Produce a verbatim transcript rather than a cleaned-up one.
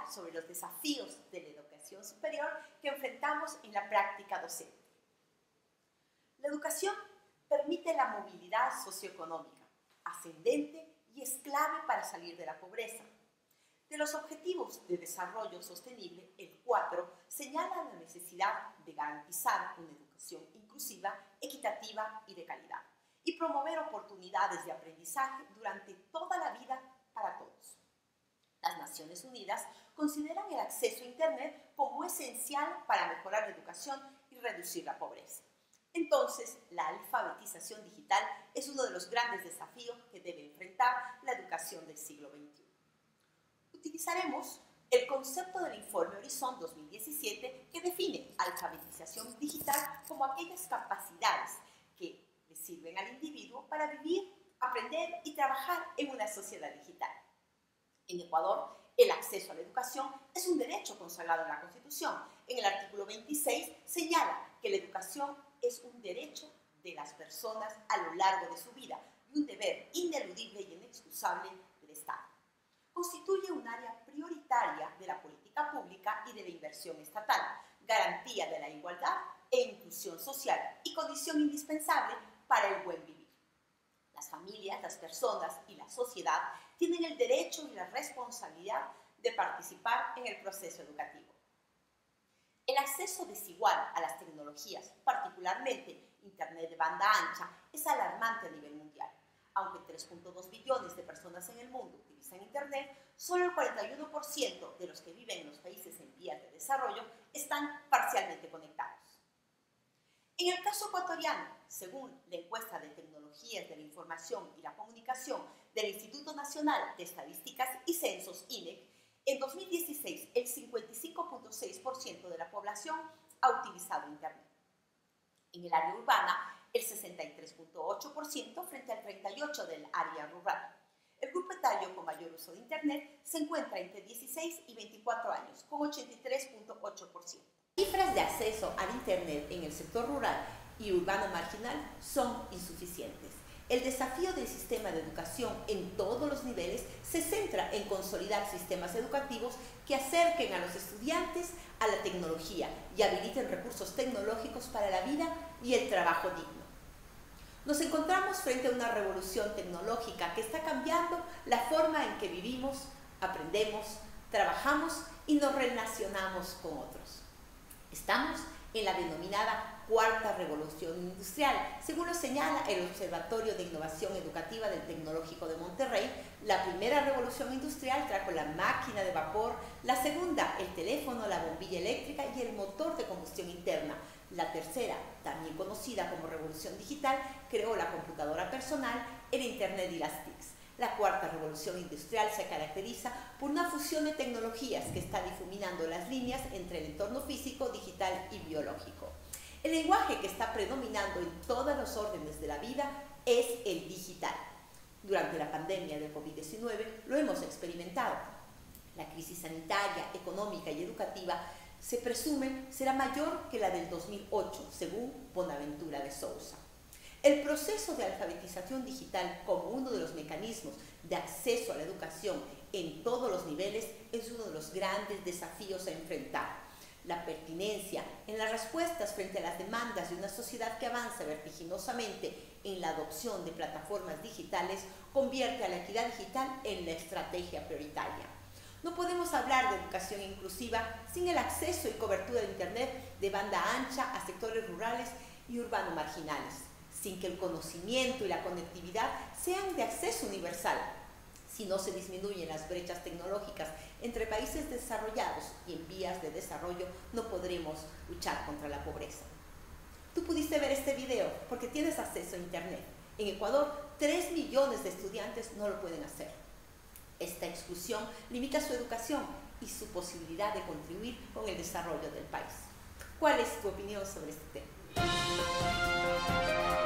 sobre los desafíos de la educación superior que enfrentamos en la práctica docente. La educación permite la movilidad socioeconómica, ascendente y es clave para salir de la pobreza. De los Objetivos de Desarrollo Sostenible, el cuatro señala la necesidad de garantizar una educación inclusiva, equitativa y de calidad, y promover oportunidades de aprendizaje durante toda la vida para todos. Las Naciones Unidas consideran el acceso a Internet como esencial para mejorar la educación y reducir la pobreza. Entonces, la alfabetización digital es uno de los grandes desafíos que debe enfrentar la educación del siglo veintiuno. Utilizaremos el concepto del Informe Horizon dos mil diecisiete que define alfabetización digital como aquellas capacidades que le sirven al individuo para vivir, aprender y trabajar en una sociedad digital. En Ecuador, el acceso a la educación es un derecho consagrado en la Constitución. En el artículo veintiséis señala que la educación es un derecho de las personas a lo largo de su vida y un deber ineludible y inexcusable del Estado. Constituye un área prioritaria de la política pública y de la inversión estatal, garantía de la igualdad e inclusión social y condición indispensable para el buen vivir. Las familias, las personas y la sociedad tienen el derecho y la responsabilidad de participar en el proceso educativo. El acceso desigual a las tecnologías, particularmente Internet de banda ancha, es alarmante a nivel mundial. Aunque tres punto dos billones de personas en el mundo utilizan Internet, solo el cuarenta y uno por ciento de los que viven en los países en vías de desarrollo están parcialmente conectados. En el caso ecuatoriano, según la encuesta de Tecnologías de la Información y la Comunicación del Instituto Nacional de Estadísticas y Censos, I N E C, en dos mil dieciséis el cincuenta y cinco punto seis por ciento de la población ha utilizado Internet. En el área urbana, el sesenta y tres punto ocho por ciento frente al treinta y ocho por ciento del área rural. El grupo etario con mayor uso de Internet se encuentra entre dieciséis y veinticuatro años, con ochenta y tres punto ocho por ciento. Las cifras de acceso al Internet en el sector rural y urbano marginal son insuficientes. El desafío del sistema de educación en todos los niveles se centra en consolidar sistemas educativos que acerquen a los estudiantes a la tecnología y habiliten recursos tecnológicos para la vida y el trabajo digno. Nos encontramos frente a una revolución tecnológica que está cambiando la forma en que vivimos, aprendemos, trabajamos y nos relacionamos con otros. Estamos en la denominada Cuarta Revolución Industrial. Según lo señala el Observatorio de Innovación Educativa del Tecnológico de Monterrey, la primera revolución industrial trajo la máquina de vapor, la segunda el teléfono, la bombilla eléctrica y el motor de combustión interna. La tercera, también conocida como revolución digital, creó la computadora personal, el Internet y las T I Cs. La cuarta revolución industrial se caracteriza por una fusión de tecnologías que está difuminando las líneas entre el entorno físico, digital y biológico. El lenguaje que está predominando en todos los órdenes de la vida es el digital. Durante la pandemia del COVID diecinueve lo hemos experimentado. La crisis sanitaria, económica y educativa se presume será mayor que la del dos mil ocho, según Bonaventura de Sousa. El proceso de alfabetización digital como uno de los mecanismos de acceso a la educación en todos los niveles es uno de los grandes desafíos a enfrentar. La pertinencia en las respuestas frente a las demandas de una sociedad que avanza vertiginosamente en la adopción de plataformas digitales convierte a la equidad digital en la estrategia prioritaria. No podemos hablar de educación inclusiva sin el acceso y cobertura de Internet de banda ancha a sectores rurales y urbanos marginales, sin que el conocimiento y la conectividad sean de acceso universal. Si no se disminuyen las brechas tecnológicas entre países desarrollados y en vías de desarrollo, no podremos luchar contra la pobreza. Tú pudiste ver este video porque tienes acceso a Internet. En Ecuador, tres millones de estudiantes no lo pueden hacer. Esta exclusión limita su educación y su posibilidad de contribuir con el desarrollo del país. ¿Cuál es tu opinión sobre este tema?